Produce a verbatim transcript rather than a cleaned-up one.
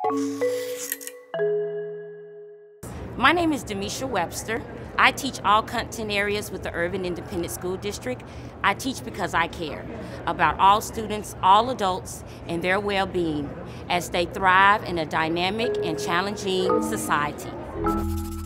My name is Demisha Webster. I teach all content areas with the Irving Independent School District. I teach because I care about all students, all adults, and their well-being as they thrive in a dynamic and challenging society.